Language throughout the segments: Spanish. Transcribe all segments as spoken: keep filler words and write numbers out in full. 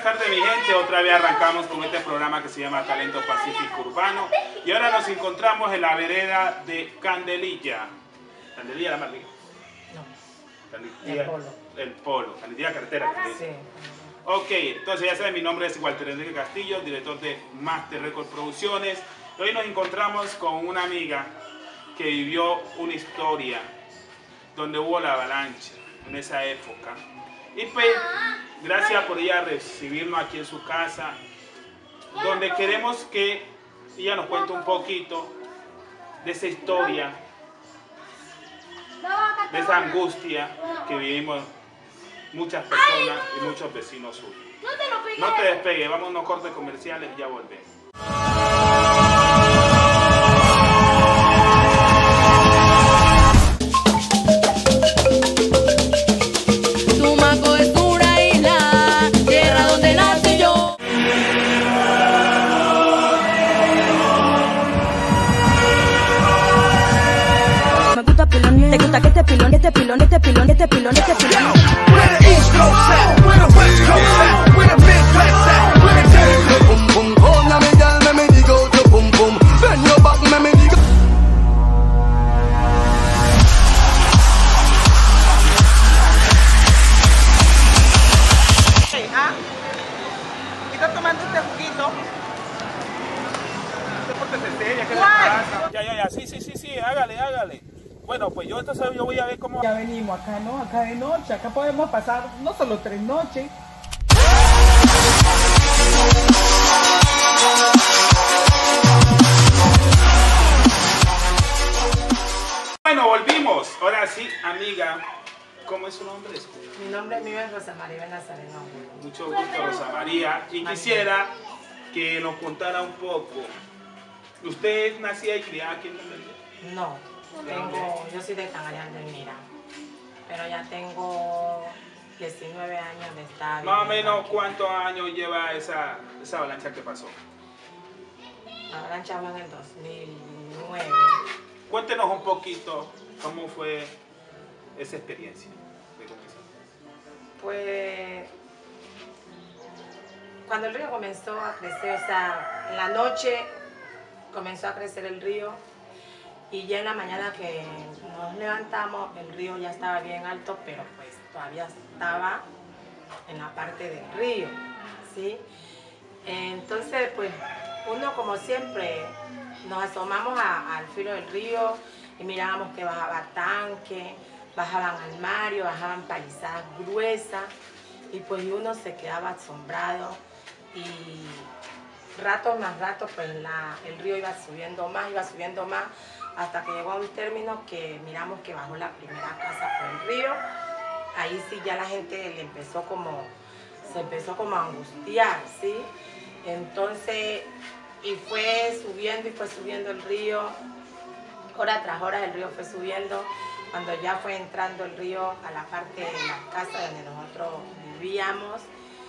tardes, mi gente. Otra vez arrancamos con este programa que se llama Talento Pacífico Urbano. Y ahora nos encontramos en la vereda de Candelilla. ¿Candelilla la marca? No. Candelilla, El Polo. El Polo. Candelilla Carretera. Sí. Ok, entonces ya saben, mi nombre es Walter Enrique Castillo, director de Master Record Producciones. Hoy nos encontramos con una amiga que vivió una historia donde hubo la avalancha en esa época. Y pues, gracias por ella recibirnos aquí en su casa, donde queremos que ella nos cuente un poquito de esa historia, de esa angustia que vivimos muchas personas y muchos vecinos suyos. No te despegues, vamos a unos cortes comerciales y ya volvemos. Tumaco es una isla, tierra donde nací yo. Me gusta pilón, te gusta que este pilón, este pilón, este pilón, este pilón, este pilón. Where the East Coast at? Where the West Coast at? Where the Midwest at? Where the Texas? Boom boom, hold on me, girl, let me dig out your boom boom. Bend your back, let me dig. ¿Ah? ¿Y estás tomando este juguito? ¿Cuál? Ya, ya, ya, sí, sí, sí, sí, hágale, hágale. Bueno, pues yo entonces yo voy a ver cómo... Ya venimos acá, ¿no? Acá de noche, acá podemos pasar no solo tres noches. Bueno, volvimos. Ahora sí, amiga, ¿cómo es su nombre? Mi nombre mío es Rosa María Nazareno. Mucho gusto, Rosa María. Y quisiera que nos contara un poco. ¿Usted es nacida y criada aquí en Candelilla? No, tengo, yo soy de Cangalán del Mira, pero ya tengo diecinueve años de estar. Más o viviendo menos, aquí. ¿cuántos años lleva esa, esa avalancha que pasó? La avalancha fue en el dos mil nueve. Cuéntenos un poquito cómo fue esa experiencia de comenzar. Pues cuando el río comenzó a crecer, o sea, en la noche comenzó a crecer el río y ya en la mañana que nos levantamos el río ya estaba bien alto, pero pues todavía estaba en la parte del río, ¿sí? Entonces pues uno como siempre nos asomamos a, al filo del río y mirábamos que bajaba tanque, bajaban armarios, bajaban palizadas gruesas y pues uno se quedaba asombrado y rato más rato pues la, el río iba subiendo más, iba subiendo más hasta que llegó a un término que miramos que bajó la primera casa por el río. Ahí sí ya la gente le empezó como, se empezó como a angustiar, ¿sí? Entonces, y fue subiendo y fue subiendo el río, hora tras hora el río fue subiendo, cuando ya fue entrando el río a la parte de la casa donde nosotros vivíamos,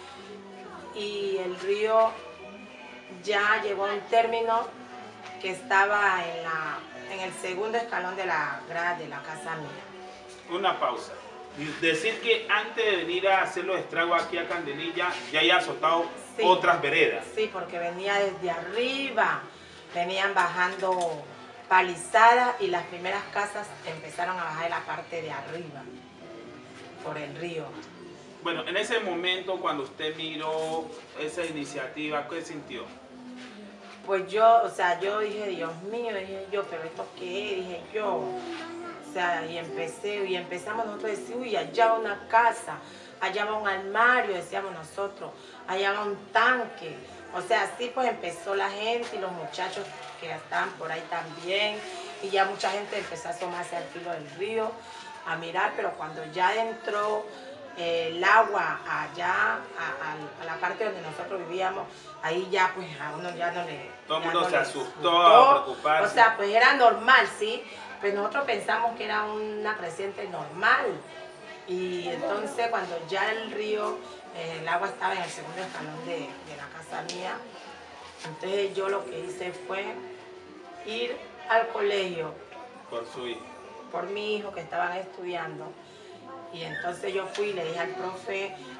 y el río ya llegó a un término que estaba en, la, en el segundo escalón de la grada de la casa mía. Una pausa. Decir que antes de venir a hacer los estragos aquí a Candelilla ya haya azotado Sí. otras veredas. Sí, porque venía desde arriba, venían bajando palizadas y las primeras casas empezaron a bajar de la parte de arriba, por el río. Bueno, en ese momento cuando usted miró esa iniciativa, ¿qué sintió? Pues yo, o sea, yo dije, Dios mío, dije yo, pero ¿esto qué es? Dije yo. O sea, y empecé, y empezamos nosotros a decir, uy, allá va una casa, allá va un armario, decíamos nosotros, allá va un tanque. O sea, así pues empezó la gente y los muchachos que estaban por ahí también, y ya mucha gente empezó a asomarse al filo del río, a mirar, pero cuando ya entró eh, el agua allá, a, a, a la parte donde nosotros vivíamos, ahí ya pues a uno ya no le... Todo el ya mundo no se le asustó, a preocuparse. O sea, pues era normal, ¿sí? Pero nosotros pensamos que era una creciente normal. Y entonces cuando ya el río, eh, el agua estaba en el segundo escalón de, de la casa mía, entonces yo lo que hice fue ir al colegio. Por su hijo. Por mi hijo que estaban estudiando. Y entonces yo fui y le dije al profe,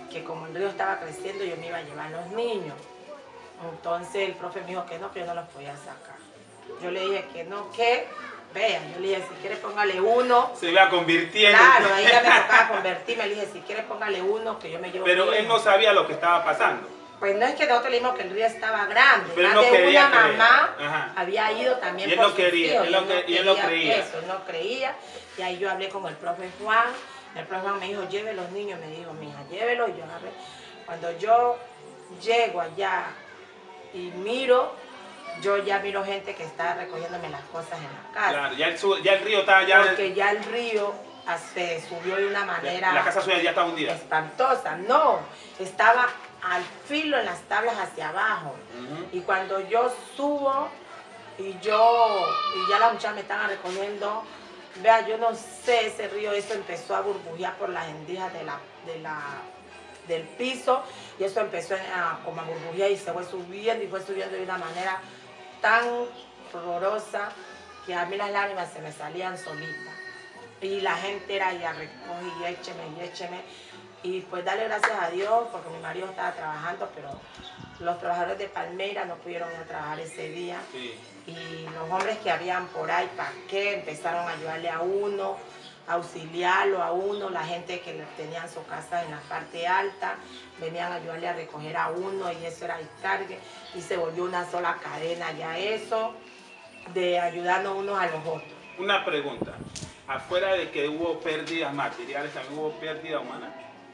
que como el río estaba creciendo yo me iba a llevar los niños. Entonces el profe me dijo que no, que yo no los podía sacar. Yo le dije que no, que vean, yo le dije, si quiere póngale uno. Se iba convirtiendo. Claro, ahí ya me tocaba convertirme, le dije, si quiere póngale uno, que yo me llevo. Pero bien. él no sabía lo que estaba pasando. Pues no es que nosotros le dijimos que el río estaba grande, Pero más no de quería una creer. mamá Ajá. había ido también Y él por no sus quería, hijos, él no que- y él no creía. Eso, él no creía, y ahí yo hablé con el profe Juan, el profe Juan me dijo, lleve los niños, me dijo, mija, llévelo, y yo agarré. Cuando yo llego allá y miro, yo ya miro gente que está recogiéndome las cosas en la casa. Claro, ya el, su- ya el río estaba ya... Porque ya el río ah, se subió de una manera La casa suya ya está hundida. espantosa. No, estaba al filo en las tablas hacia abajo. Ujú. Y cuando yo subo y yo, y ya las muchachas me estaban recogiendo, vea, yo no sé, ese río, eso empezó a burbujear por las endijas de la, de la, del piso, y eso empezó a, como a burbujear y se fue subiendo y fue subiendo de una manera tan horrorosa que a mí las lágrimas se me salían solitas. Y la gente era ya recoge y écheme y écheme. Y pues darle gracias a Dios porque mi marido estaba trabajando, pero los trabajadores de Palmeira no pudieron ir a trabajar ese día. Sí. Y los hombres que habían por ahí, ¿para qué? Empezaron a ayudarle a uno, a auxiliarlo a uno. La gente que tenían su casa en la parte alta, venían a ayudarle a recoger a uno y eso era el cargue. Y se volvió una sola cadena ya eso, de ayudarnos unos a los otros. Una pregunta. Afuera de que hubo pérdidas materiales, ¿también hubo pérdida humana?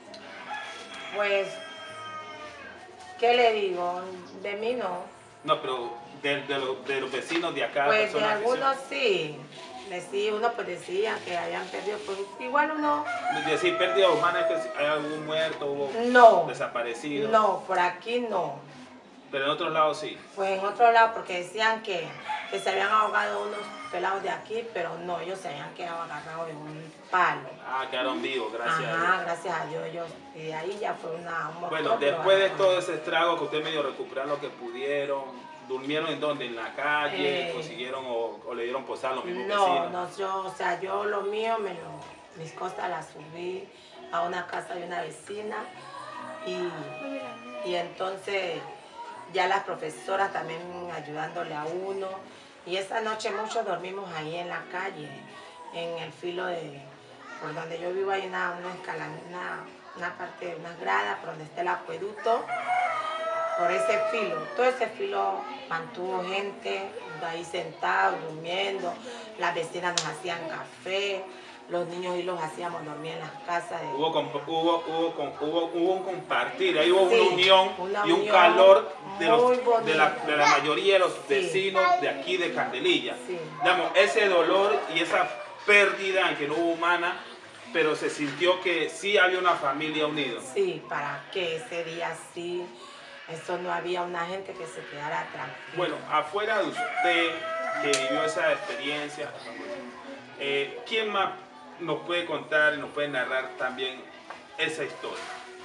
Pues, ¿qué le digo? De mí no. No, pero de, de los, de los vecinos de acá, Pues de personas que algunos sí. Decía, uno pues decía que habían perdido, pues igual uno. se- decir pérdida humana es que si hay algún muerto, hubo No. desaparecido. No, por aquí no. Pero en otros lados sí. Pues en otro lado, porque decían que, que se habían ahogado unos pelados de aquí, pero no, ellos se habían quedado agarrados en un palo. Ah, quedaron vivos, gracias a Ajá, Dios. gracias a Dios, ellos. Y de ahí ya fue una. Un Bueno, motor, pero después de bueno. todo ese estrago que ustedes medio recuperaron lo que pudieron, ¿durmieron en dónde? ¿En la calle? Eh, ¿Consiguieron o, o le dieron posada a los mismos No, vecinos? no, yo, o sea, yo lo mío, me lo, mis cosas las subí a una casa de una vecina y, y entonces ya las profesoras también ayudándole a uno. Y esa noche muchos dormimos ahí en la calle, en el filo de, por donde yo vivo hay una, una escala, una, una parte, unas gradas por donde está el acueducto. Por ese filo, todo ese filo mantuvo gente ahí sentados, durmiendo, las vecinas nos hacían café, los niños y los hacíamos dormir en las casas. De... Hubo, comp- hubo, hubo, com- hubo, hubo un compartir, ahí hubo Sí, una unión una y un unión calor de, los, muy de, la, bonita. de la mayoría de los Sí. vecinos de aquí de Candelilla. Sí. Digamos, ese dolor y esa pérdida que no hubo humana, pero se sintió que sí había una familia unida. Sí, para que ese día sí, eso no había una gente que se quedara tranquila. Bueno, afuera de usted que vivió esa experiencia, eh, ¿quién más nos puede contar y nos puede narrar también esa historia?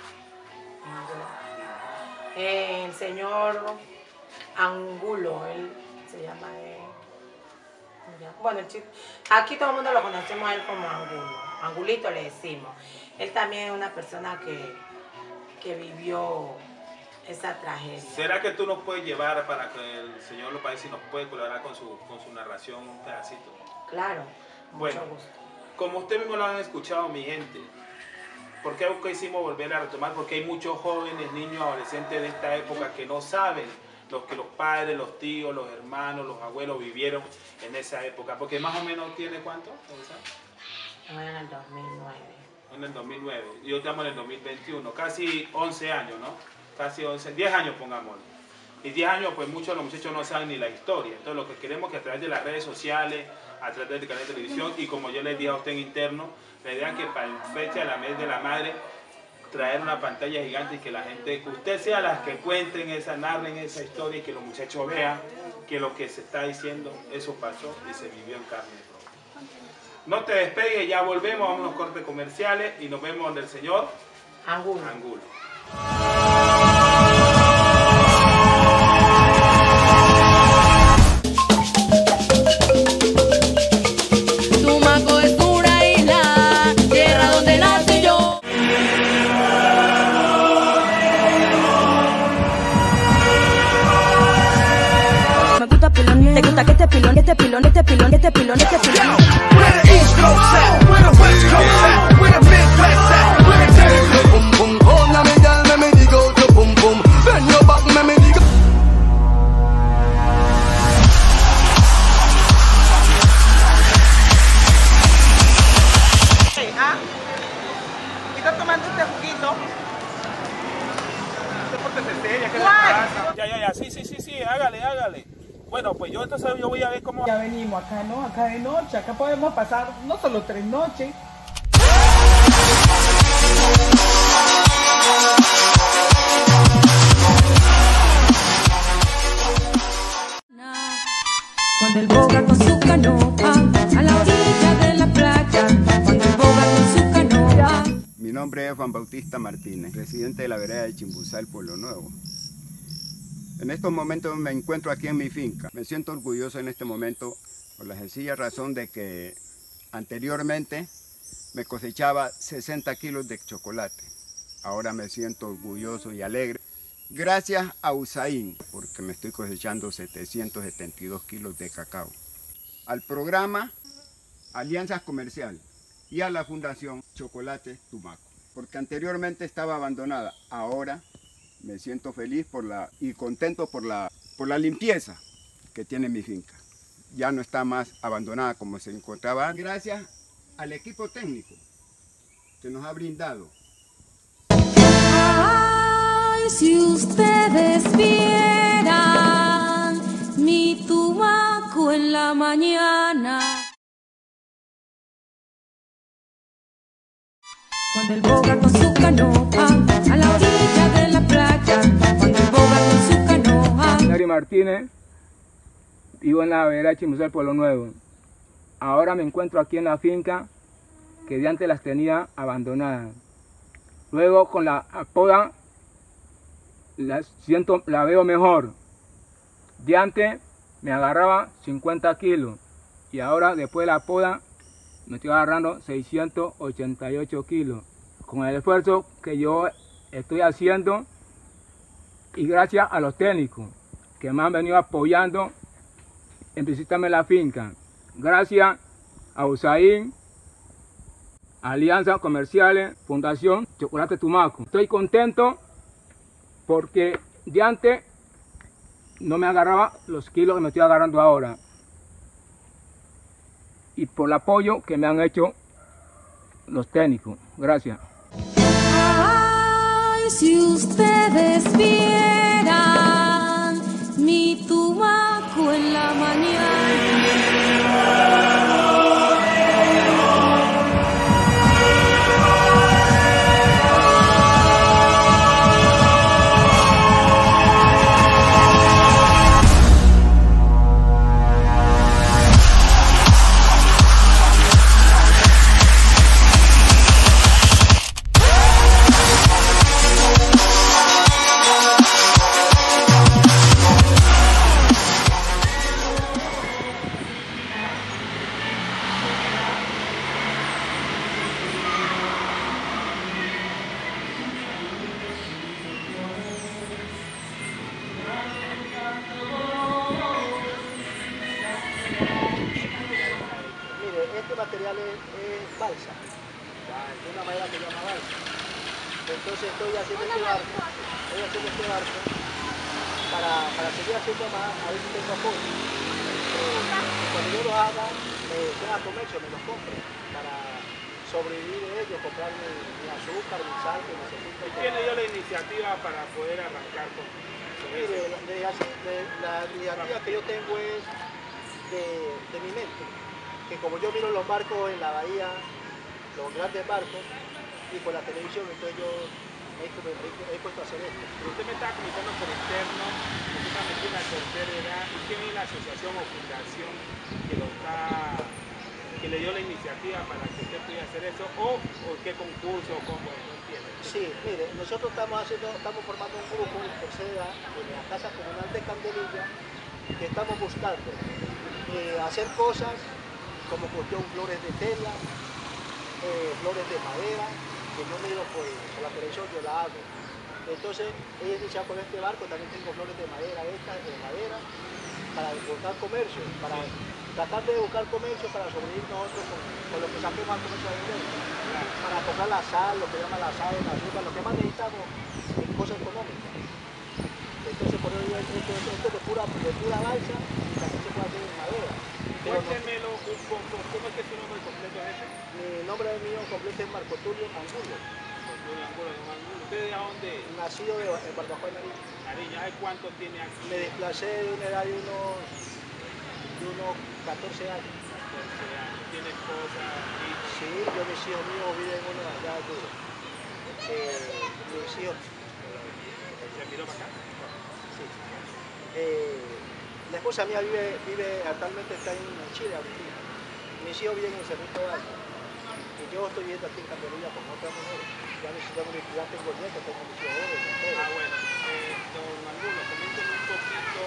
Eh, el señor Angulo, él se llama él. Ya. Bueno, el chico, aquí todo el mundo lo conocemos a él como Angulo, Angulito le decimos. Él también es una persona que, que vivió esa tragedia. ¿Será que tú nos puedes llevar para que el señor López si nos puede colaborar con su, con su narración un pedacito? Claro, Bueno. mucho gusto. Como ustedes mismo lo han escuchado, mi gente, ¿por qué quisimos volver a retomar? Porque hay muchos jóvenes, niños, adolescentes de esta época que no saben lo que los padres, los tíos, los hermanos, los abuelos vivieron en esa época. Porque más o menos tiene ¿cuánto? Fue en el dos mil nueve. En el dos mil nueve. Yo estamos en el dos mil veintiuno. Casi once años, ¿no? Casi once, diez años pongámoslo. Y diez años, pues muchos de los muchachos no saben ni la historia. Entonces lo que queremos es que a través de las redes sociales, a través del canal de televisión y como yo les dije a usted en interno, la idea es que para la fecha de la mes de la madre, traer una pantalla gigante y que la gente, que usted sea las que cuenten esa, narren esa historia y que los muchachos vean que lo que se está diciendo, eso pasó y se vivió en carne propia. No te despegues, ya volvemos a unos cortes comerciales y nos vemos donde el señor Angulo. Angulo. Tumaco es una isla, tierra donde nací yo. nota que este pilón, este pilón, este pilón, este pilón, este pilón. Where the East Coast at? Where the West Coast at? Where the Midwest at? Where the Texas? Boom boom, hold on me, girl, let me dig out your boom boom. Bend your back, let me dig. Ah, ¿y estás tomando este juguito? ¿Cuál? Ya, ya, ya, sí, sí, sí, sí, hágale, hágale. Bueno, pues yo entonces yo voy a ver cómo... Ya venimos acá, ¿no? Acá de noche, acá podemos pasar no solo tres noches. Cuando el boga con su canoa a la orilla de la playa, cuando el boga con su canoa. Mi nombre es Juan Bautista Martínez, residente de la vereda de Chimbuzal, Pueblo Nuevo. En estos momentos me encuentro aquí en mi finca. Me siento orgulloso en este momento por la sencilla razón de que anteriormente me cosechaba sesenta kilos de chocolate. Ahora me siento orgulloso y alegre. Gracias a USAID, porque me estoy cosechando setecientos setenta y dos kilos de cacao. Al programa Alianzas Comercial y a la Fundación Chocolate Tumaco, porque anteriormente estaba abandonada. Ahora me siento feliz por la, y contento por la, por la limpieza que tiene mi finca. Ya no está más abandonada como se encontraba. Gracias al equipo técnico que nos ha brindado. Ay, si ustedes vieran mi tumaco en la mañana. Cuando el boga con su canoa a la orilla de la playa, cuando el boga con su canoa. Larry Martínez, vivo en la vereda de Chimbuzal, Pueblo Nuevo. Ahora me encuentro aquí en la finca que de antes las tenía abandonadas. Luego con la poda la, siento, la veo mejor. De antes me agarraba cincuenta kilos y ahora después de la poda me estoy agarrando seiscientos ochenta y ocho kilos. Con el esfuerzo que yo estoy haciendo y gracias a los técnicos que me han venido apoyando en visitarme la finca. Gracias a USAID, Alianzas Comerciales, Fundación Chocolate Tumaco. Estoy contento porque de antes no me agarraba los kilos que me estoy agarrando ahora. Y por el apoyo que me han hecho los técnicos. Gracias. Ay, si ustedes vieran mi tumaco en la mañana. material es, es balsa, de una madera que se llama balsa. Entonces estoy haciendo este barco, estoy haciendo este barco para, para seguir haciendo más, a ver si tengo apoyo. Eh, cuando yo lo haga, me tenga comercio, me los compre para sobrevivir de ellos, comprar mi, mi azúcar, mi sal que necesito. ¿Quién le dio la iniciativa para poder arrancar con eso? Mire, de, de, de, la iniciativa que yo tengo es de, de mi mente, que como yo miro los barcos en la bahía, los grandes barcos, y por la televisión, entonces yo me he, me, me he puesto a hacer esto. Pero usted me está comentando por interno, usted está metido en la tercera edad, ¿y quién es la asociación o fundación que lo está, que le dio la iniciativa para que usted pudiera hacer eso, o, o qué concurso, o cómo, no entiendo? Sí, mire, nosotros estamos haciendo, estamos formando un grupo en tercera edad en la Casa Comunal de Candelilla, que estamos buscando eh, hacer cosas como cuestión flores de tela, eh, flores de madera, que yo miro pues, por la televisión, yo la hago. Entonces he iniciado con este barco, también tengo flores de madera hechas de madera para buscar comercio, para tratar de buscar comercio para sobrevivir nosotros con, con lo que saquemos al comercio de vender, para comprar la sal, lo que llaman la sal, la azúcar, lo que más necesitamos en cosas económicas. Entonces por eso yo he hecho esto, esto de pura, de pura balsa y también se puede hacer en madera. Cuéntemelo un poco, ¿cómo es que su nombre completo es ese? Mi nombre mío completo es Marco Tulio Angulo. ¿Usted de dónde? Nacido de, en Barbacoa, Nariño. Nariño, ¿hace cuánto tiene aquí? Me desplacé de una edad de unos, de unos catorce años. catorce años. ¿Tiene esposa? Hijos? Sí, yo mis hijos míos viven uno allá duro. Eh, mis hijos. ¿Se miró para acá? Sí. Eh, la esposa mía vive, vive actualmente está en Chile, Argentina. Mis hijos viven en Cerrito de Alto. Y yo estoy viviendo aquí en Candelilla con otra mujer. Ya, mis, ya, mis, ya tengo nietos, tengo mis hijos jóvenes. Ah, bueno. Eh, don Angulo, coméntenme un poquito.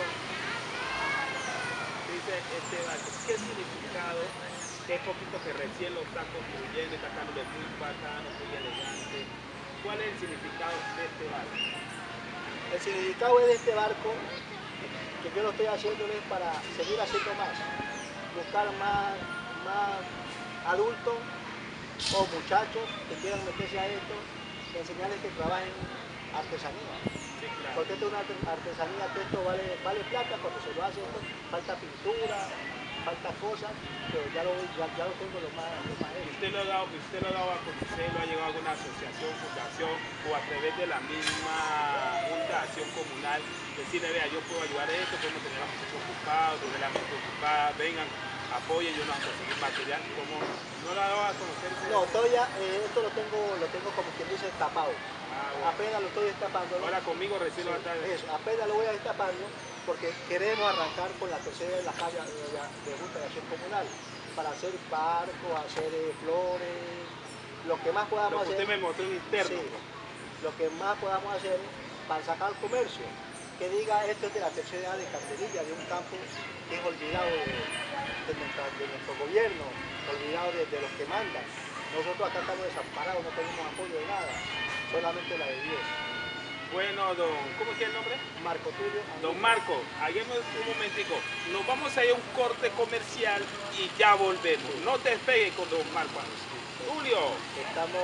Dice este barco, ¿qué significado? Que es poquito que recién lo está construyendo, está dándole muy bacano, muy elegante. ¿Cuál es el significado de este barco? El significado de este barco, que yo lo estoy haciendo es para seguir haciendo más, buscar más, más adultos o muchachos que quieran meterse a esto, enseñarles que trabajen artesanía. Sí, claro. Porque esto es una artesanía que esto vale, vale plata cuando se lo hace, esto, falta pintura, falta cosas, pero ya lo, ya, ya lo tengo lo más, lo más hecho. ¿Usted lo, ha dado, ¿Usted lo ha dado a conocer, lo ha llevado a alguna asociación, fundación o a través de la misma fundación comunal? Decirle, vea, yo puedo ayudar a esto, podemos tener la fundación ocupada, tener la mente ocupada, vengan, apoyen, yo no voy a conseguir material. ¿Cómo? ¿No lo ha dado a conocer? No, todavía eh, esto lo tengo, lo tengo como quien dice tapado. Ah, bueno. Apenas lo estoy destapando. Ahora conmigo recién lo va a estar. Eso, apenas lo voy a destapando porque queremos arrancar con la tercera de la calle de, de Junta de Acción Comunal para hacer barcos, hacer eh, flores, lo que más podamos Lo que hacer. usted me mostró en interno. Sí, lo que más podamos hacer para sacar comercio. Que diga esto es de la tercera edad de Candelilla, de un campo que es olvidado de, de, nuestra, de nuestro gobierno, olvidado de, de los que mandan. Nosotros acá estamos desamparados, no tenemos apoyo de nada, solamente la de Dios. Bueno, don, ¿cómo es el nombre? Marco Tulio. Don Marco, hagamos un momentico. Nos vamos a ir a un corte comercial y ya volvemos. No te despegues con don Marco. Julio. Estamos...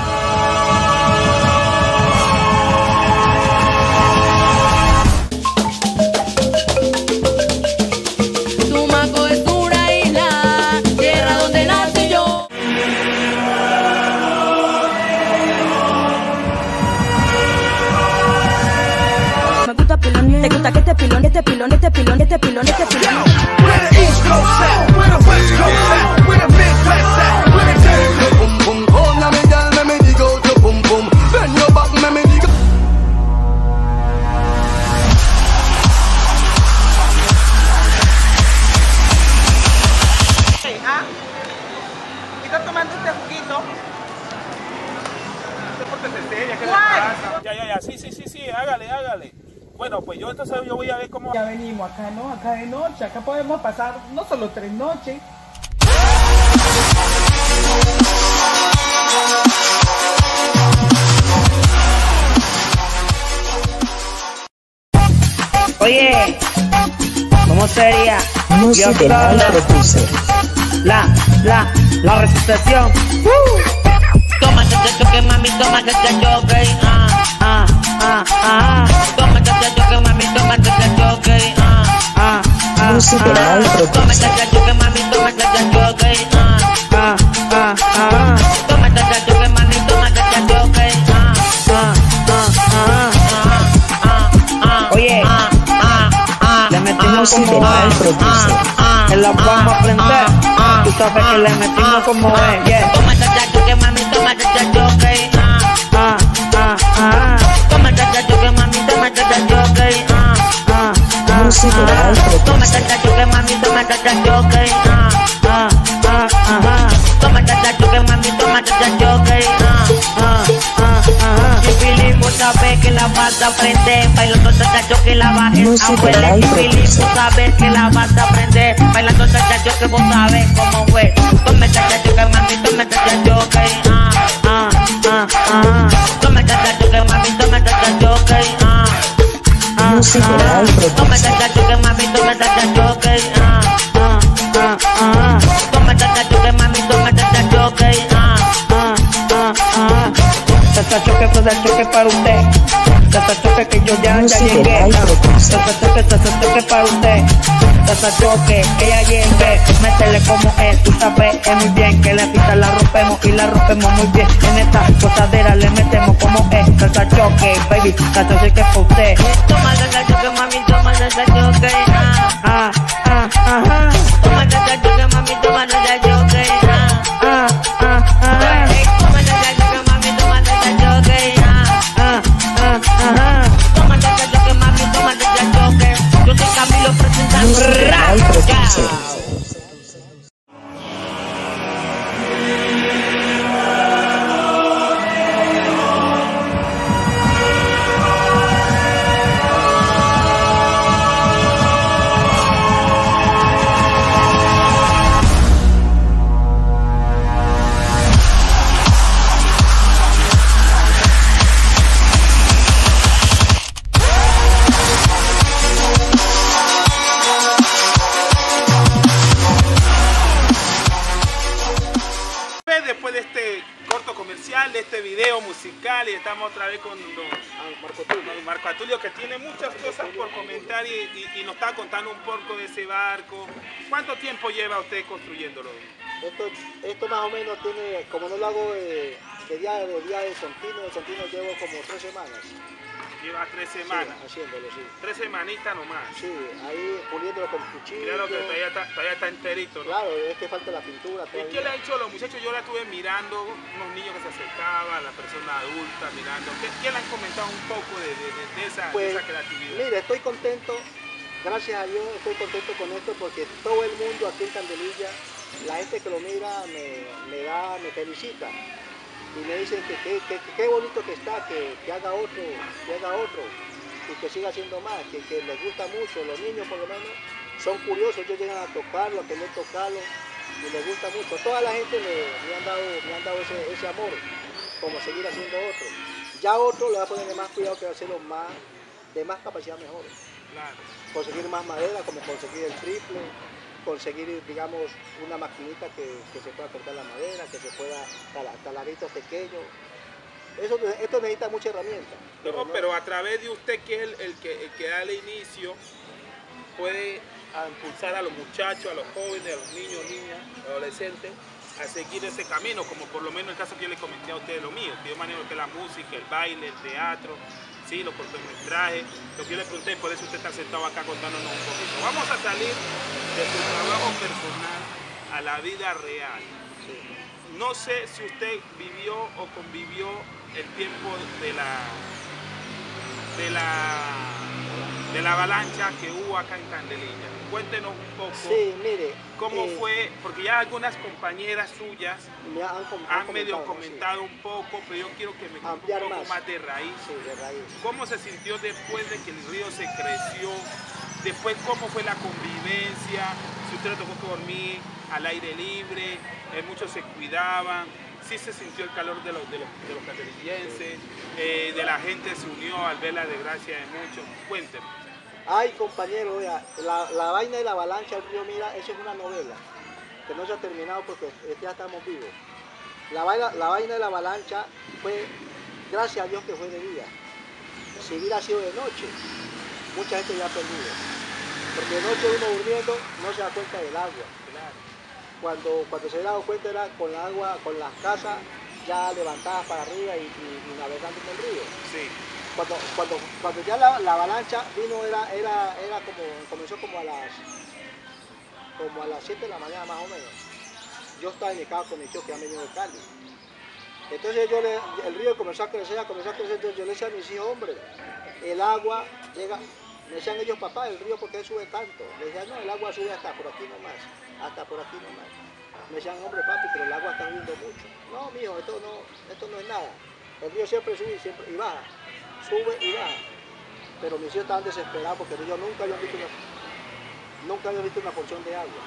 Tumaco es una isla, tierra donde nací yo. Me gusta pilón, te gusta que te pilón, este pilón, este pilón, este pilón, este pilón. Where the East Coast at? Where the West Coast at? Where the Midwest at? Where the dirty boom boom. Oh, na me girl, let me dig out your boom boom. Bend your back, let me dig. ¿Ah? ¿Y está tomando este juguito? ¿Cuál? Ya, ya, ya, sí, sí, sí, sí, hágale, hágale. Bueno, pues yo entonces yo voy a ver cómo... Ya venimos acá, ¿no? Acá de noche, acá podemos pasar no solo tres noches. Oye, ¿cómo sería? Música la, producer. la, la, la resucitación. Uh. Toma que te choque, mami, toma que te choque. Ah, ah, ah, ah. Toma que te choque, mami, toma que te choque. Ah, ah, ah. Música ah. Toma que te choque, mami, toma que te choque. Ah, ah, ah, ah. Toma que te choque, mami, toma que te choque. Ah, ah, ah, ah, ah, ah. Oye. Le metimos como es, en la vamos a aprender, tú sabes que le metimos como es, yeah. Toma chachacho que mami, toma chachacho que, ah, ah, ah, ah. Toma chachacho que mami, toma chachacho que, ah, ah, ah, ah. Toma chachacho que mami, toma chachacho que, ah, ah, ah, ah. Toma chachacho que mami, toma chachacho que, ah, ah, ah, ah. Y Filipo sabe que la vas a aprender, bailando chachacho que la bajes a huele. Y Filipo sabe que la vas a aprender, bailando chachacho que vos sabes cómo fue. Tome chachacho que mami, tome chachacho que, ah, ah, ah, ah. Tome chachacho que mami, tome chachacho choque, ah, ah, ah. Toma chacha choque, mami, toma chacha choque, ah, ah, ah, ah. Toma chacha choque, mami, toma chacha choque, ah, ah, ah, ah. Chacha choque, chacha choque para usted. Chacha choque que yo ya, ya llegué. Chacha choque, chacha choque para usted. Chacha choque, que ya llegué. Métele como es, tú sabes, es muy bien. Que la pista la rompemos y la rompemos muy bien. En esta gozadera le metemos como es. Chacha choque, baby, chacha choque para usted. Toma chacha choque, mami, toma chacha choque. Ah, ah, ah, ah. Toma chacha choque, mami, toma chacha choque. Ah, ah, ah, ah. Toma chacha choque, mami, toma chacha choque. Ah, ah, ah. Toma chacha choque, mami, toma chacha choque. Yo soy Camilo presentando rap. Después de este corto comercial, de este video musical, y estamos otra vez con don Marco Tulio, Marco Tulio, que tiene muchas cosas por comentar y, y, y nos está contando un poco de ese barco. ¿Cuánto tiempo lleva usted construyéndolo? Esto, esto más o menos tiene, como no lo hago de, de día de día de continuo, de continuo llevo como tres semanas. Lleva tres semanas. Sí, haciéndolo, sí. Tres semanitas nomás. Sí, ahí puliéndolo con cuchillo. Mira lo que todavía está, todavía está enterito, ¿no? Claro, es que falta la pintura. ¿Y qué le han hecho a los muchachos? Yo la estuve mirando, unos niños que se acercaban, la persona adulta mirando. ¿Qué, qué le han comentado un poco de, de, de, de, esa, pues, de esa creatividad? Mira, estoy contento, gracias a Dios estoy contento con esto porque todo el mundo aquí en Candelilla, la gente que lo mira me, me da, me felicita. Y me dicen que qué bonito que está, que, que haga otro, que haga otro, y que siga haciendo más, que, que les gusta mucho. Los niños por lo menos son curiosos, ellos llegan a tocarlo, a querer tocarlo, y les gusta mucho. Toda la gente me, me han dado, me han dado ese, ese amor, como seguir haciendo otro. Ya otro le va a poner más cuidado que hacerlo más, de más capacidad mejor. Claro. Conseguir más madera, como conseguir el triple, conseguir, digamos, una maquinita que, que se pueda cortar la madera, que se pueda talar, talaritos pequeños. Eso, esto necesita mucha herramienta. Pero, no, no, pero a través de usted, que es el, el, que, el que da el inicio, puede impulsar a los muchachos, a los jóvenes, a los niños, niñas, adolescentes, a seguir ese camino, como por lo menos el caso que yo les comenté a ustedes, lo mío, que yo manejo que la música, el baile, el teatro, sí, los cortometrajes, lo que yo le pregunté, por eso usted está sentado acá contándonos un poquito. Vamos a salir de su trabajo personal a la vida real. Sí. No sé si usted vivió o convivió el tiempo de la de la de la avalancha que hubo acá en Candelilla. Cuéntenos un poco. Sí, mire, cómo eh, fue, porque ya algunas compañeras suyas me han, com han, han medio comentado, comentado sí. un poco, pero yo quiero que me cuente un poco más. más de raíz. Sí, de raíz. ¿Cómo se sintió después de que el río se creció? Después, ¿cómo fue la convivencia? Si usted le tocó dormir al aire libre, eh, muchos se cuidaban. Sí se sintió el calor de los, de los, de los candelillenses, eh, de la gente se unió al ver la desgracia de muchos. Cuéntenme. Ay, compañero, vea, la, la vaina de la avalancha del río Mira, eso es una novela que no se ha terminado porque ya estamos vivos. La vaina, la vaina de la avalancha fue, gracias a Dios que fue de día. Si hubiera sido de noche, mucha gente ya ha perdido. Porque de noche uno durmiendo no se da cuenta del agua. Cuando, cuando se ha dado cuenta era con la agua, con las casas ya levantadas para arriba y, y, y navegando en el río. Sí. Cuando, cuando, cuando ya la, la avalancha vino, era, era, era como, comenzó como a las como a las siete de la mañana más o menos. Yo estaba en mi casa con mi tío que han venido de Cali. Entonces yo le, el río comenzó a crecer, comenzó a crecer, entonces yo le decía a mis hijos, hombre, el agua llega, me decían ellos, papá, el río, ¿por qué sube tanto? Le decían, no, el agua sube hasta por aquí nomás, hasta por aquí nomás. Me decían, hombre, papi, pero el agua está subiendo mucho. No, mijo, esto no, esto no es nada. El río siempre sube y, siempre, y baja, sube y baja. Pero mis hijos estaban desesperados porque ellos nunca habían visto una, nunca habían visto una porción de agua.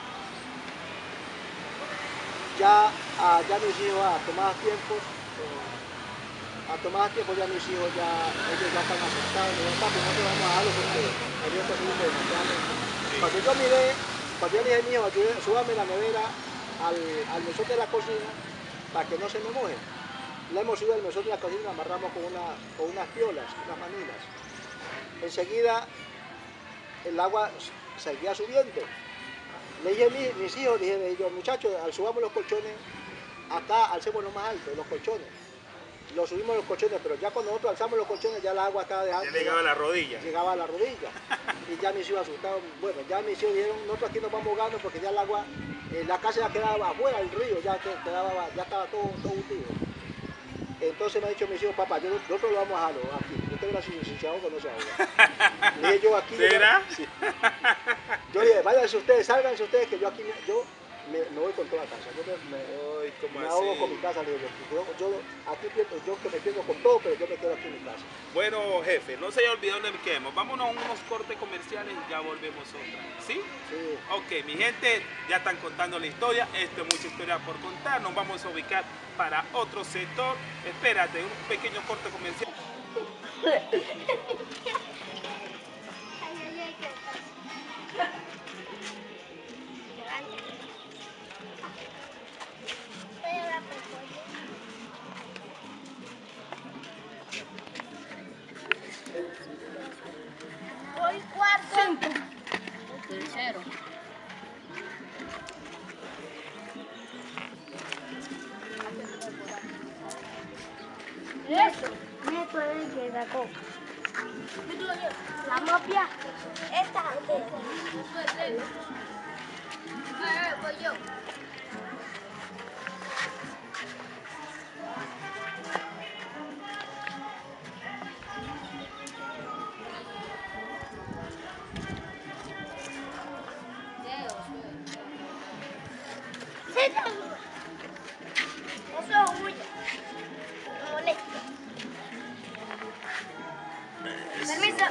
Ya, ah, ya mis hijos ah, tomaban tiempos, eh, a tomar tiempo ya mis hijos ya, ellos ya están asustados, me dijeron, papi, no te vamos a dejarlo porque había tenido demasiado. Cuando yo miré, cuando yo le dije, mi hijo, súbame la nevera al, al mesón de la cocina para que no se me moje. Le hemos subido al mesón de la cocina y lo amarramos con, una, con unas piolas, unas manilas. Enseguida el agua seguía subiendo. Le dije a mi, mis hijos, dije, le dije, muchachos, al subamos los colchones, acá alcemos lo más alto, los colchones. Lo subimos los colchones, pero ya cuando nosotros alzamos los colchones, ya el agua estaba dejando. Ya llegaba a la rodilla. Llegaba a la rodilla. Y ya mis hijos asustados. Bueno, ya mis hijos dijeron, nosotros aquí nos vamos ahogando porque ya el agua, eh, la casa ya quedaba afuera, el río ya, quedaba, ya estaba todo, todo hundido. Entonces me han dicho mis hijos, papá, yo, nosotros lo vamos a dejarlo aquí. Usted verá si, si se ahoga o no se ahoga. Le dije yo aquí. ¿Será? Yo, sí. Yo dije, váyanse ustedes, sálganse ustedes, que yo aquí, yo me, me voy con toda la casa. Yo me, me, Ay, ¿cómo me así? ahogo con mi casa, le digo yo. Yo, yo aquí pierdo, yo que me pierdo con todo, pero yo me quedo aquí en mi casa. Bueno, jefe, no se haya olvidado dónde quedemos. Vámonos a unos cortes comerciales y ya volvemos otra. ¿Sí? Sí. Ok, mi gente, ya están contando la historia. Esto es mucha historia por contar. Nos vamos a ubicar para otro sector. Espérate, un pequeño corte comercial. Voy cuarto. El tercero. Eso. Neto de que sacó. La mafia. Esta. Eso es él. Ah, voy yo. Eso es huya. No molesta. Permiso.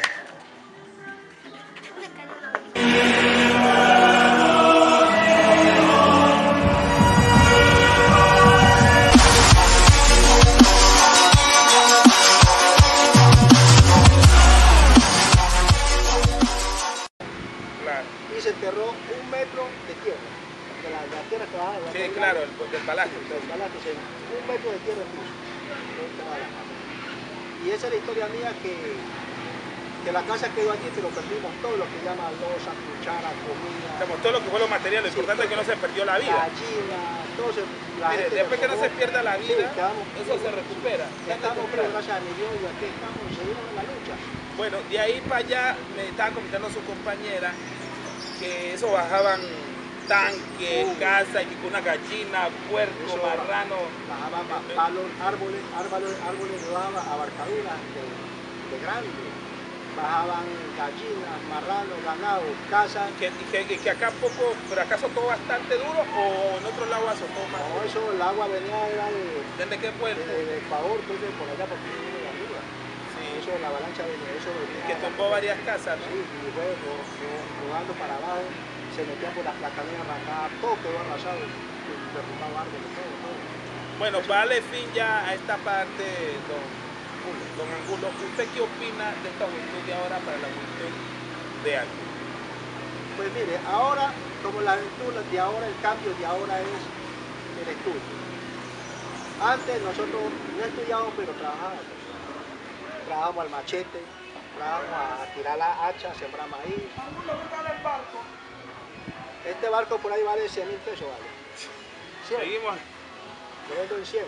Y se enterró un metro de tierra. De la, de la tierra que bajaba. Sí, claro, el, del palacio. Del palacio, sí. Un metro de tierra en piso. Y esa es la historia mía que, que la casa quedó allí, pero perdimos todo lo que llama losa, cuchara, comida. Digamos, todo lo que fue lo material, lo Sí, importante es que no se perdió la vida. Gallina, todo se, la Mire, gente después que no robó. se pierda la Sí, vida, quedamos- eso se recupera. Estamos vivos, gracias a mi Dios, y aquí estamos y seguimos en la lucha. Bueno, de ahí para allá me estaba comentando su compañera que eso bajaban tanques, Uh. casas, y una gallina, puerco, Eso, marrano. Bajaban pa- palos, árboles, árboles, árboles de baja, abarcaduras de, de grande. Bajaban gallinas, marranos, ganado, casas. Que, y que, y que acá poco, pero acá azotó bastante duro o en otro lado azotó más No, duro. eso, el agua venía era de, ¿Desde qué puerto? de, de Ecuador, entonces por allá, porque viene de arriba. Sí. Eso, la avalancha de eso venía. Que tumbó varias casas, ¿no? Sí, y fue ro- ro- rodando para abajo, se metía por las placanías arrancadas, todo quedó arrasado, y derrumbado árboles, todo, todo. Bueno, vale fin ya a esta parte, don, don Angulo. ¿Usted qué opina de esta juventud de ahora para la juventud de antes? Pues mire, ahora, como la juventud de ahora, el cambio de ahora es el estudio. Antes nosotros no estudiábamos, pero trabajábamos. Trabajábamos al machete, trabajábamos a tirar la hacha, a sembrar maíz. Este barco por ahí vale cien mil pesos, vale. cien. Seguimos. Lo vendo en cien.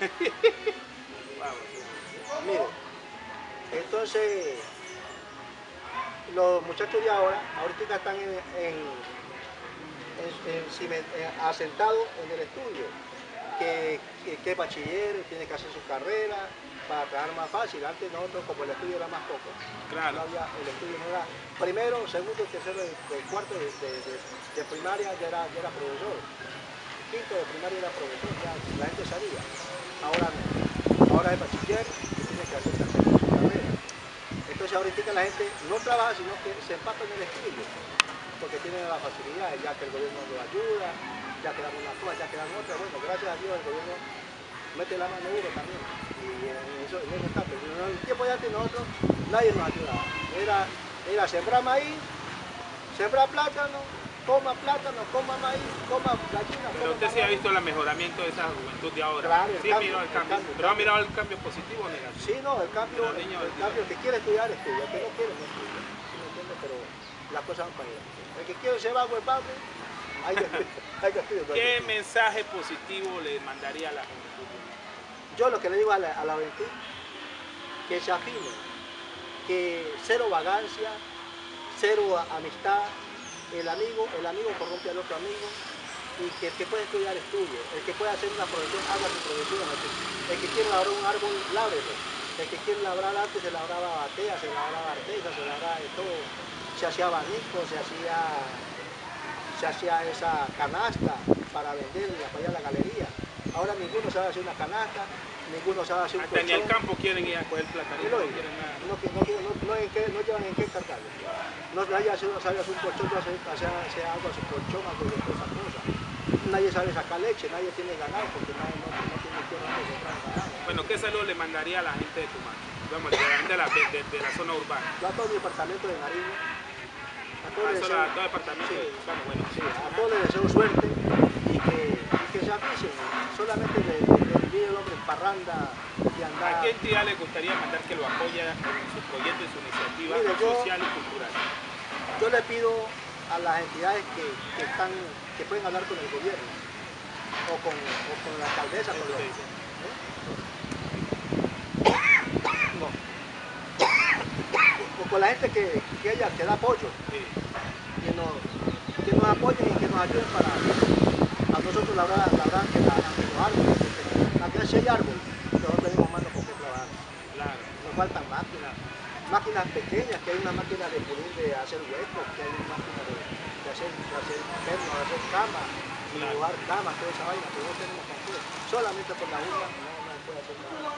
Mire, entonces los muchachos de ahora, ahorita están en, en, en- en ciment- en- asentados en el estudio, que, que, que es bachiller, tiene que hacer su carrera para trabajar más fácil. Antes nosotros, como el estudio era más poco, Claro. no había- el estudio no era primero, segundo, tercero, y y cuarto de, de- de- de primaria ya era, ya era profesor. Quinto de primaria era profesor, ya la gente sabía. Ahora no. Ahora es bachiller y tiene que hacer su carrera. Entonces ahorita la gente no trabaja, sino que se empapa en el estudio, porque tienen la facilidad, ya que el gobierno lo ayuda, ya quedan unas cosas, ya quedan otras. Bueno, gracias a Dios el gobierno mete la mano uno también. Y en eso, en eso está. Pero en el tiempo de antes nosotros, nadie nos ayudaba. Era, era sembrar maíz, sembrar plátano, coma plátano, coma maíz, coma gallina. Pero usted sí ha visto el mejoramiento de esa juventud de ahora. Claro, el sí, cambio, miró el cambio. el cambio. Pero ha mirado el cambio positivo o negativo. Sí, no, el cambio, Los niños, el cambio, el que quiere estudiar, estudia, el que no quiere, no estudia. ¿Sí me entiendes? Pero las cosas van para allá. El que quiere ser vago es vago, hay que, hay que estudiar. ¿Qué mensaje positivo le mandaría a la juventud? Yo lo que le digo a la, a la juventud, que se afine, que cero vagancia, cero amistad, el amigo, el amigo corrompe al otro amigo, y que el que puede estudiar, estudie, el que puede hacer una profesión, haga su profesión, el que quiere labrar un árbol, lábrelo, el que quiere labrar antes se labraba batea, se labraba artesa, se labraba de todo, se hacía abanico, se hacía, se hacía esa canasta para venderla, para allá a la galería. Ahora ninguno sabe hacer una canasta, ninguno sabe hacer un Hasta en el colchón. campo quieren ir a coger platanito, no quieren nada. No, no, no, no, en qué, no llevan en qué cargarlo. No nadie sabe hacer un colchón, no hace, hace, hace algo a su colchón, algo de todas esas cosas. Nadie sabe sacar leche, nadie tiene ganado porque nadie no, no tiene tierra de comprar ganado. Bueno, ¿qué saludo le mandaría a la gente de Tumaco? Vamos, de la gente de la, de, de, de la zona urbana. Yo a todo mi departamento de Nariño, a todos A les todo, deseo, a todo departamento sí, de Tumaco, bueno. sí, a todos les deseo suerte y que, y que se aficien. Solamente de, de, de vivir el hombre en parranda y andar. ¿A qué entidad le gustaría mandar que lo apoye en su proyecto y su iniciativa Mire, yo- social y cultural? Yo le pido a las entidades que, que, están, que pueden hablar con el gobierno o con, o con la alcaldesa, con los, ¿eh? No. O con la gente que, que, ella, que da apoyo, Sí. que nos, que nos apoyen y que nos ayuden para a nosotros labrar, labrar que la, que los árboles, que, aquí si hay árboles, nosotros tenemos manos con que trabajar. Claro. Nos faltan máquinas, máquinas pequeñas, que hay una máquina de pulir, de hacer huecos, que hay una máquina de, de hacer, de hacer pernos, de hacer camas, de Claro. dibujar camas, toda esa vaina, pero no tenemos con qué. Solamente por la uña no, no puede hacer nada.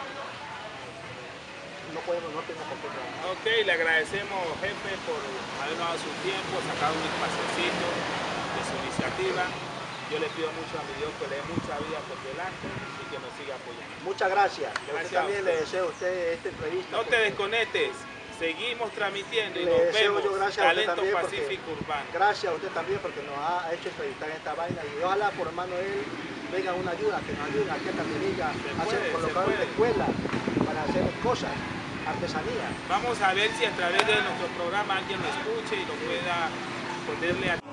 No podemos, no tenemos con qué trabajar. Ok, le agradecemos, jefe, por habernos dado su tiempo, sacar un espacecito de su iniciativa. Yo le pido mucho a mi Dios que le dé mucha vida por delante y que nos siga apoyando. Muchas gracias. Gracias Yo también a le usted. deseo a usted esta entrevista. No te desconectes, seguimos transmitiendo y Le nos deseo vemos. yo gracias a usted Talento también porque- Pacífico Urbano. Gracias a usted también porque nos ha hecho entrevistar en esta vaina y ojalá por hermano él venga una ayuda, que nos ayude aquí a Candelilla a hacer puede, colocar se una puede. escuela para hacer cosas, artesanía. Vamos a ver si a través de nuestro programa alguien lo escuche y lo pueda ponerle a...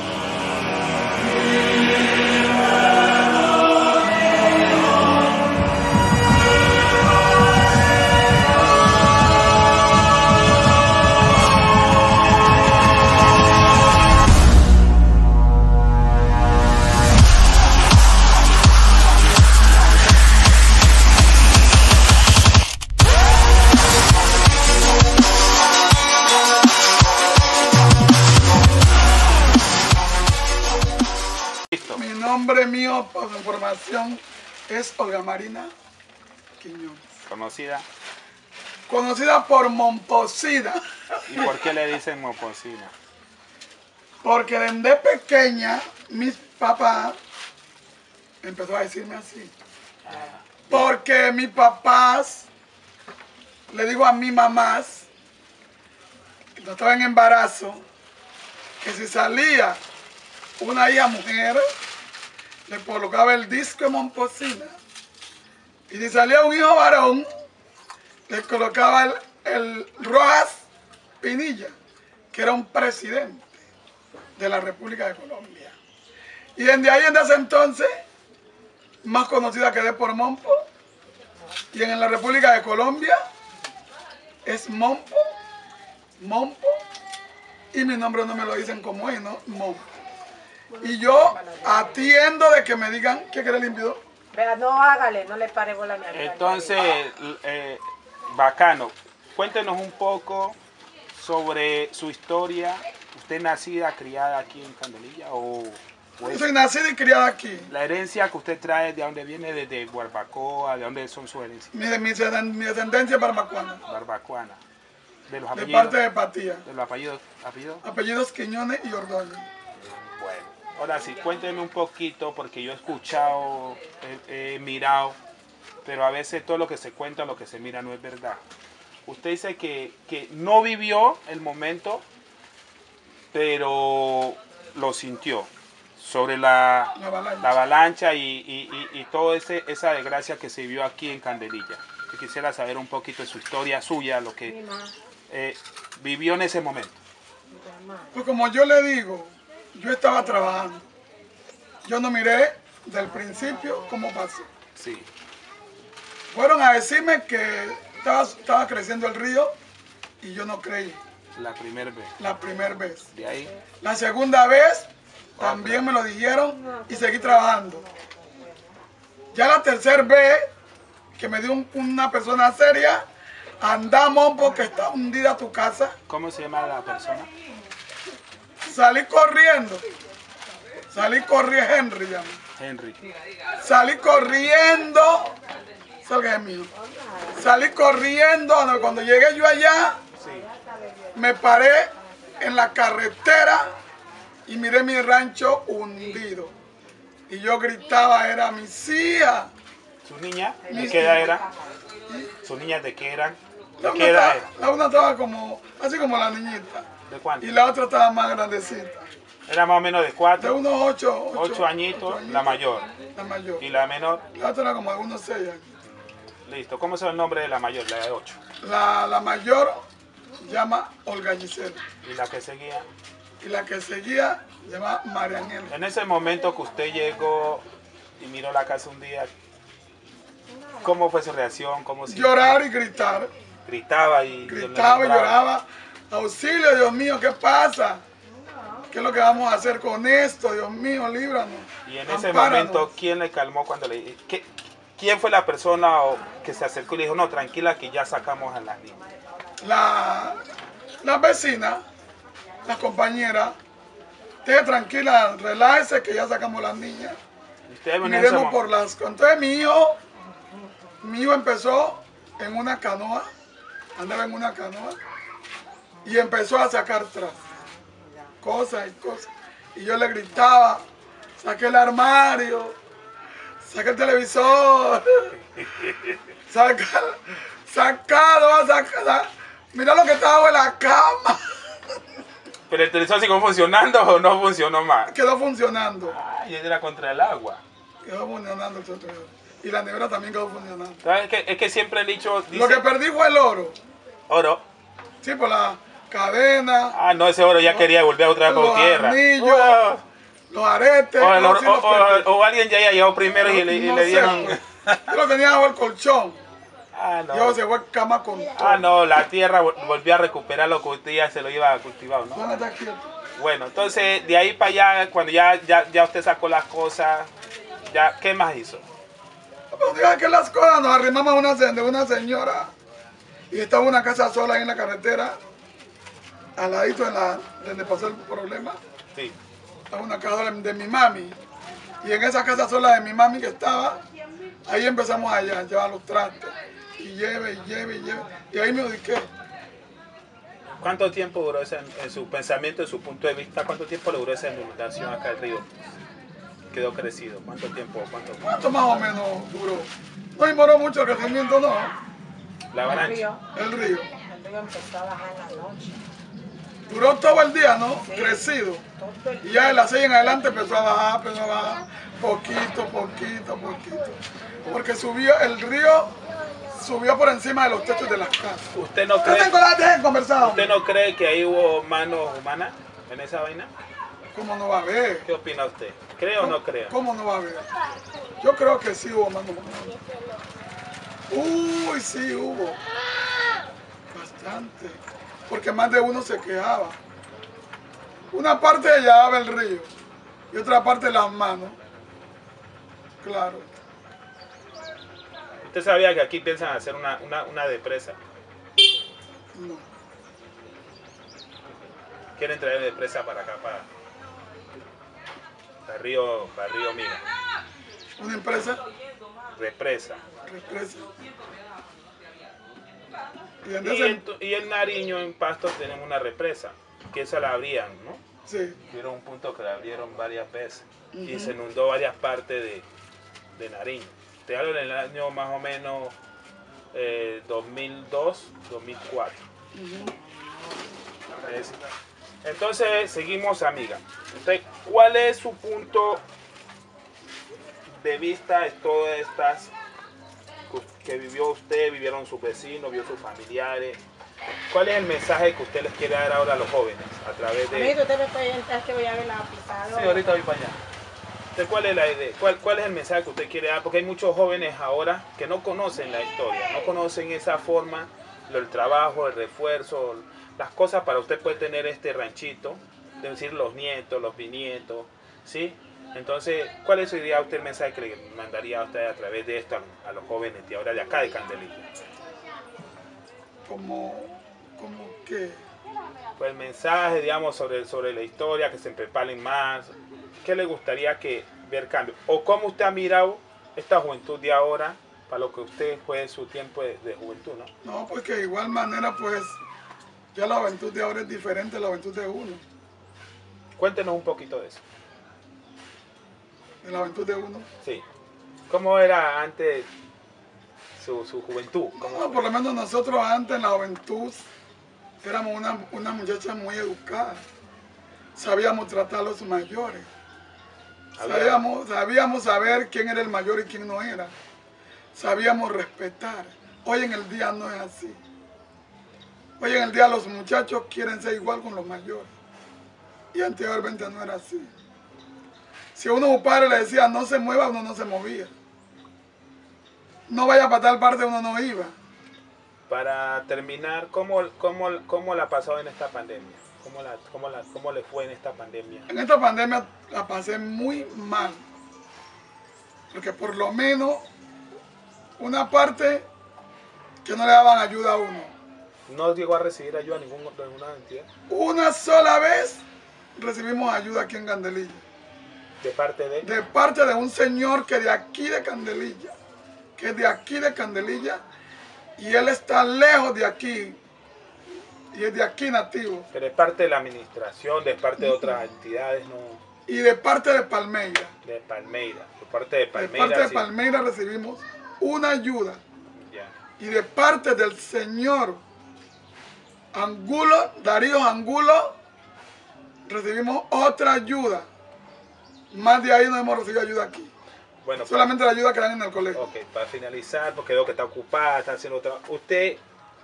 Listo. Mi nombre mío, por información, es Olga Marina Quiñones. Conocida. Conocida por Momposina, ¿Y por qué le dicen Momposina? porque desde pequeña mis papás empezó a decirme así. Porque mis papás, le digo a mi mamás, cuando estaba en embarazo, que si salía una hija mujer, le colocaba el disco de Momposina. Y si salía un hijo varón, le colocaba el, el Rojas Pinilla, que era un presidente de la República de Colombia. Y desde ahí, en ese entonces, más conocida quedé por Mompo. Y en la República de Colombia es Mompo, Mompo, y mi nombre no me lo dicen como es, ¿no? Mompo. Y yo atiendo de que me digan que quiere el invitado. Vea, no hágale, no le pare bola a mi amiga. Entonces, eh, bacano, cuéntenos un poco sobre su historia. ¿Usted nacida, criada aquí en Candelilla o, o Yo es soy nacida y criada aquí. la herencia que usted trae de dónde viene, desde Barbacoa, de dónde son sus herencias? Mi, mi, mi descendencia es barbacoana, Barbacoana. De los de apellidos. parte de Patía. De los apellidos. apellidos. Apellidos Quiñones y Ordóñez. Bueno. Ahora sí, cuéntenme un poquito, porque yo he escuchado, he, he mirado, pero a veces todo lo que se cuenta, lo que se mira no es verdad. Usted dice que, que no vivió el momento, pero lo sintió sobre la, La avalancha, la avalancha y, y, y, y toda esa desgracia que se vivió aquí en Candelilla. Yo quisiera saber un poquito de su historia suya, lo que eh, vivió en ese momento. Pues como yo le digo, yo estaba trabajando. Yo no miré del principio cómo pasó. Sí. Fueron a decirme que estaba, estaba creciendo el río y yo no creí. La primera vez. La primera vez. De ahí. La segunda vez también me lo dijeron y seguí trabajando. Ya la tercera vez que me dio un- una persona seria, andamos porque está hundida tu casa. ¿Cómo se llama la persona? Salí corriendo. Salí corriendo, Henry llama. Henry. Salí corriendo. Salga de mío. Salí corriendo. Cuando llegué yo allá, Sí. me paré en la carretera y miré mi rancho hundido. Y yo gritaba, era mis hijas. ¿Su niña? ¿De Mis qué edad hijas. era? ¿Sus niñas de qué eran? La ¿De una, qué edad estaba, era? la una estaba como, así como la niñita. ¿De cuánto? Y la otra estaba más grandecita. Era más o menos de De cuatro, unos ocho, ocho añitos, la mayor. La mayor. Y la menor, La otra era como de unos seis años. listo. ¿Cómo es el nombre de la mayor? La de ocho. La, la mayor llama Olga Gisela. Y la que seguía. Y la que seguía llama María Ángel. En ese momento que usted llegó y miró la casa un día, ¿cómo fue su reacción? ¿Cómo se Llorar y gritar. gritaba y Gritaba y le- lloraba. Auxilio, Dios mío, ¿qué pasa? ¿Qué es lo que vamos a hacer con esto? Dios mío, líbranos. Y en ese Ampáranos. momento, ¿quién le calmó cuando le ¿qué- ¿Quién fue la persona o- que se acercó y le dijo, no, tranquila que ya sacamos a las niñas? La, la vecina, la compañera, esté tranquila, relájese que ya sacamos las niñas. Y usted en ese Miremos mo- por las... Entonces mi hijo, mi hijo empezó en una canoa, andaba en una canoa, y empezó a sacar tras cosas y cosas. Y yo le gritaba, saqué el armario, saqué el televisor, saca, sacado, sacado. Mira lo que estaba en la cama. ¿Pero el televisor siguió funcionando o no funcionó más? Quedó funcionando. Y era contra el agua. Quedó funcionando el televisor. Y la nevera también quedó funcionando. ¿Sabes? Es que, es que siempre he dicho, dice, Lo que perdí fue el oro. oro. Sí, por la cadena, Ah, no, ese oro ya quería volver otra vez por los tierra. anillos, Wow. los aretes. O, el no, oro- sí los o- perdí. o- o alguien ya llegó primero y le, y No le sé, dieron... pues. Yo lo tenía bajo el colchón. Ah, Yo no. se fue cama con todo. Ah, no, la tierra vol- volvió a recuperar lo que usted ya se lo iba a cultivar, ¿no? ¿Dónde está quieto? Bueno, entonces de ahí para allá, cuando ya, ya, ya usted sacó las cosas, ya, ¿qué más hizo? Pues diga que las cosas nos arrimamos a una, se- de una señora y estaba una casa sola ahí en la carretera, al ladito de la, donde pasó el problema. Sí. Estaba una casa de, de mi mami. Y en esa casa sola de mi mami que estaba, ahí empezamos allá a llevar los trastes. Y lleve, y lleve, y lleve. Y ahí me ubiqué. ¿Cuánto tiempo duró esa, en su pensamiento, en su punto de vista, cuánto tiempo le duró esa inundación acá el río? Quedó crecido. ¿Cuánto tiempo? ¿Cuánto? ¿Cuánto más o menos duró? No demoró mucho el crecimiento, no. La El avalancha. río, El río. el río empezó a bajar en la noche. Duró todo el día, ¿no? Sí. Crecido. Todo el Y ya de las seis en adelante empezó a bajar, empezó a bajar, poquito, poquito, poquito. Porque subió, el río subió por encima de los techos de las casas. ¿Usted no cree, Dejen con- dejen conversar. ¿Usted no cree que ahí hubo manos humanas en esa vaina? ¿Cómo no va a haber? ¿Qué opina usted? ¿Cree o no cree? ¿Cómo no va a haber? Yo creo que sí hubo mano humana. Uy, sí hubo. Bastante. Porque más de uno se quejaba. Una parte llevaba el río y otra parte las manos. Claro. ¿Usted sabía que aquí piensan hacer una, una, una depresa? No. Quieren traer depresa para acá, para, para Río, para Río Miga. Una empresa, Represa. represa. Y en Y ese- en, Tu- y en Nariño, en Pasto, tenemos una represa, que esa la abrían, ¿no? Sí. Tuvieron un punto que la abrieron varias veces Uh-huh. y se inundó varias partes de, de Nariño. Te hablo en el año más o menos eh, dos mil dos, dos mil cuatro. Uh-huh. Es- Entonces, seguimos, amiga. Entonces, ¿cuál es su punto de vista de todas estas que vivió usted, vivieron sus vecinos, vio sus familiares? ¿Cuál es el mensaje que usted les quiere dar ahora a los jóvenes a través de... Amiguito, usted me puede entrar que voy a ver la aplicadora. Sí, ahorita voy para allá. Entonces, ¿cuál es la idea? ¿Cuál, ¿Cuál es el mensaje que usted quiere dar? Porque hay muchos jóvenes ahora que no conocen la historia, no conocen esa forma, lo- el trabajo, el refuerzo, las cosas para usted poder tener este ranchito, es decir, los nietos, los bisnietos, ¿sí? Entonces, ¿cuál es sería usted el mensaje que le mandaría a usted a través de esto a, a los jóvenes de ahora de acá de Candelilla? Como, como que, Pues el mensaje, digamos, sobre, sobre la historia, que se preparen más. ¿Qué le gustaría que ver cambio? ¿O cómo usted ha mirado esta juventud de ahora para lo que usted fue su tiempo de, de juventud, no? no, porque de igual manera, pues, ya la juventud de ahora es diferente a la juventud de uno. Cuéntenos un poquito de eso. De la juventud de uno. Sí. ¿Cómo era antes su, su juventud? ¿Cómo No, por lo menos nosotros antes en la juventud éramos una, una muchacha muy educada. Sabíamos tratar a los mayores. Había- Sabíamos, sabíamos saber quién era el mayor y quién no era. Sabíamos respetar. Hoy en el día no es así. Hoy en el día los muchachos quieren ser igual con los mayores. Y anteriormente no era así. Si a uno un padre le decía no se mueva, uno no se movía. No vaya para tal parte, uno no iba. Para terminar, ¿cómo, cómo, cómo la pasó en esta pandemia? ¿Cómo, la, cómo, la, ¿Cómo le fue en esta pandemia? En esta pandemia la pasé muy mal. Porque por lo menos una parte que no le daban ayuda a uno. ¿No llegó a recibir ayuda de ningún, de ninguna entidad? Una sola vez recibimos ayuda aquí en Candelilla. ¿De parte de...? De parte de un señor que de aquí de Candelilla, que es de aquí de Candelilla, y él está lejos de aquí, y es de aquí nativo. Pero es parte de la administración, de parte de otras entidades, no... Y de parte de Palmeira. De Palmeira. De parte de De Palmeira, parte de sí. Palmeira recibimos una ayuda. Ya. Y de parte del señor Angulo, Darío Angulo, recibimos otra ayuda. Más de ahí no hemos recibido ayuda aquí. Bueno, Solamente la ayuda que dan en el colegio. Ok, para finalizar, porque veo que está ocupada, está haciendo otra... ¿Usted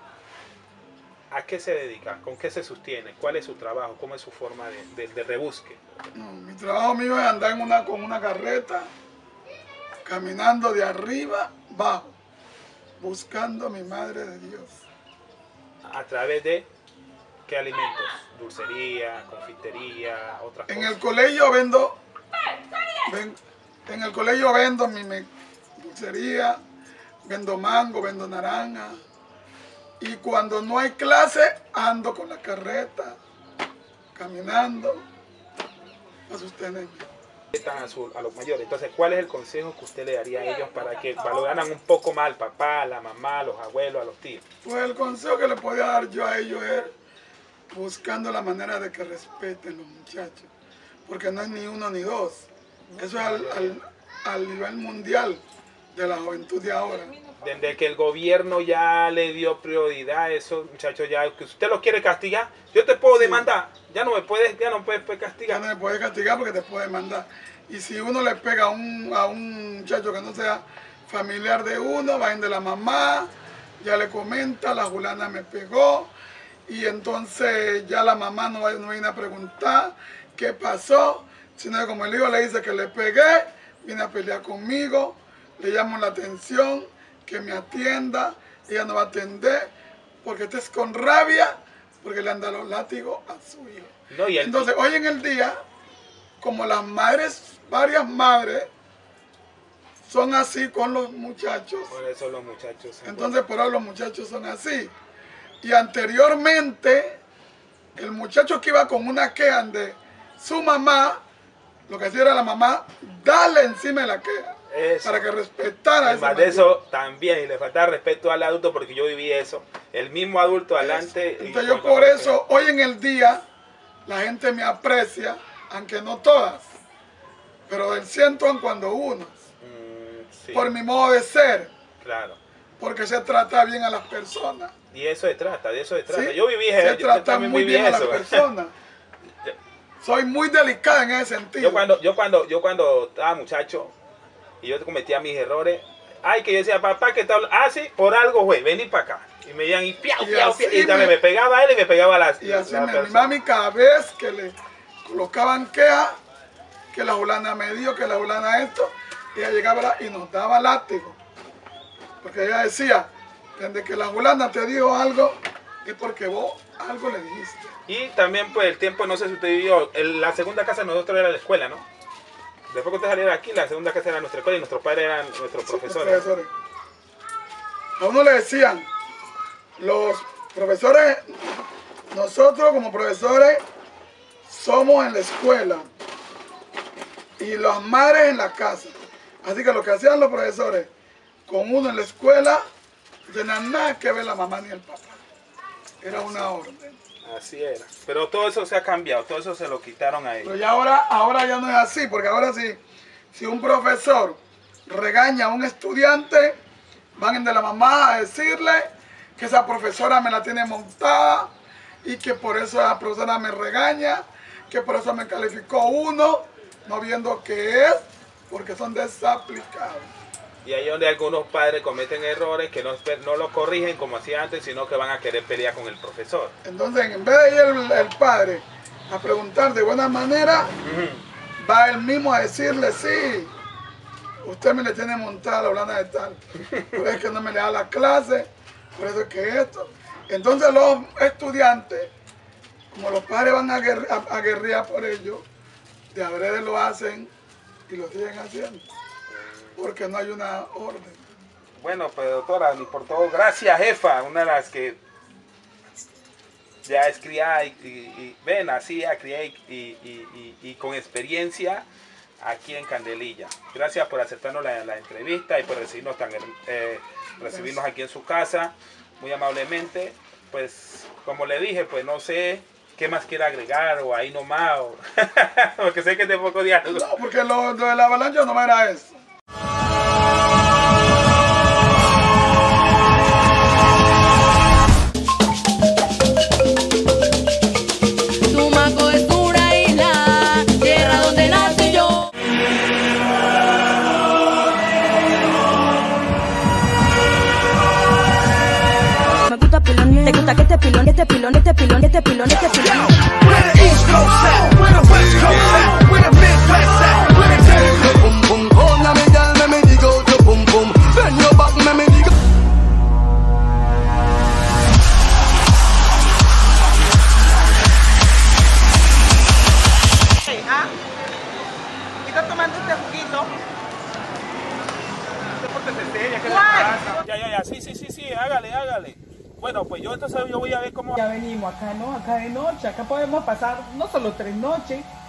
a qué se dedica? ¿Con qué se sostiene? ¿Cuál es su trabajo? ¿Cómo es su forma de, de, de rebusque? No, mi trabajo mío es andar en una, con una carreta, caminando de arriba abajo, buscando a mi Madre de Dios. ¿A través de qué alimentos? Dulcería, confitería, otras En cosas. el colegio vendo, ven- en el colegio vendo mi me- dulcería, vendo mango, vendo naranja. Y cuando no hay clase, ando con la carreta, caminando, a sostenerme. Están a, su- a los mayores. Entonces, ¿cuál es el consejo que usted le daría a ellos para que valoraran un poco más al papá, a la mamá, a los abuelos, a los tíos? Pues el consejo que le podía dar yo a ellos es buscando la manera de que respeten los muchachos, porque no es ni uno ni dos. Eso es al, al- al nivel mundial de la juventud de ahora. Desde que el gobierno ya le dio prioridad a esos muchachos, ya que usted los quiere castigar, yo te puedo demandar, ya no me puedes, ya no puedes, puedes Ya castigar. no me puede castigar porque te puede mandar. Y si uno le pega a un, a un muchacho que no sea familiar de uno, va de la mamá, ya le comenta, la fulana me pegó, y entonces ya la mamá no, va- no viene a preguntar qué pasó, sino que como el hijo le dice que le pegué, viene a pelear conmigo, le llamo la atención, que me atienda, ella no va a atender, porque este es con rabia, porque le han dado los látigos a su hijo. No, y el- Entonces, hoy en el día, como las madres, varias madres, son así con los muchachos, Por eso los muchachos. se entonces por ahora los muchachos son así. Y anteriormente, el muchacho que iba con una queja de su mamá, lo que hacía era la mamá, darle encima de la queja, Eso. para que respetara a ese Además de mayor. eso, también, y le falta respeto al adulto, porque yo viví eso. El mismo adulto adelante. y Entonces yo con- por eso, hoy en el día, la gente me aprecia, aunque no todas, pero del ciento en cuando unos, Mm, sí, por mi modo de ser, claro. porque se trata bien a las personas. Y eso se trata, de eso se trata. ¿sí? Yo viví Se yo trata también muy viví bien a las eso. personas. Soy muy delicada en ese sentido. Yo cuando, yo cuando, yo cuando estaba muchacho y yo cometía mis errores, ay, que yo decía, papá, ¿qué tal? Ah, sí, por algo, güey, vení para acá. Y me iban y piau, Y piau, así piau, y también me- me pegaba a él y me pegaba a las Y así la me, mi persona. mami cada vez que le colocaban queja, que la fulana me dio, que la fulana esto, ella llegaba y nos daba látigo. Porque ella decía, desde que la fulana te dijo algo, es porque vos algo le dijiste. Y también, pues, el tiempo, no sé si usted vivió, el- la segunda casa de nosotros era la escuela, ¿no? Después que usted saliera aquí, la segunda casa era nuestra escuela y nuestros padres eran nuestros Sí, profesores. los profesores. A uno le decían, los profesores, nosotros como profesores somos en la escuela y las madres en la casa. Así que lo que hacían los profesores con uno en la escuela, no tenían nada que ver la mamá ni el papá. Era una orden. Así era. Pero todo eso se ha cambiado, todo eso se lo quitaron a Pero ellos. ya ahora, ahora ya no es así, porque ahora sí, si un profesor regaña a un estudiante, van de la mamá a decirle que esa profesora me la tiene montada y que por eso esa profesora me regaña, que por eso me calificó uno, no viendo qué es, porque son desaplicados. Y ahí es donde algunos padres cometen errores que no, no lo corrigen como hacía antes, sino que van a querer pelear con el profesor. Entonces, en vez de ir el, el padre a preguntar de buena manera, va él mismo a decirle, sí, usted me le tiene montada la blanda de tal, por eso es que no me le da la clase, por eso es que esto. Entonces los estudiantes, como los padres van a, guerre, a, a guerrear por ellos, de adrede lo hacen y lo siguen haciendo, porque no hay una orden. Bueno, pues doctora, ni por todo, gracias jefa, una de las que ya es criada y, y, y ven, así a criar y, y, y, y con experiencia aquí en Candelilla. Gracias por aceptarnos la, la entrevista y por recibirnos, tan, eh, recibirnos aquí en su casa, muy amablemente. Pues como le dije, pues no sé qué más quiere agregar o ahí nomás, o porque sé que es de poco diálogo. No, porque lo, lo de la avalancha no era eso. Tumaco es una isla, tierra donde nací yo. Me gusta pilón, te gusta que este pilón, este pilón, este pilón, este pilón, este pilón. Where the East Coast at? Where the West Coast at? Where the Midwest at? Where the dirty boom boom? Oh, now me girl, let me dig out your boom boom. Bend your back, let me dig. Ah, ¿estás tomando este juguito? ¿Cuál? Ya, ya, ya, sí, sí, sí, sí, hágale, hágale. Bueno, pues yo entonces yo voy a ver cómo... Ya venimos acá, ¿no? Acá de noche, acá podemos pasar no solo tres noches,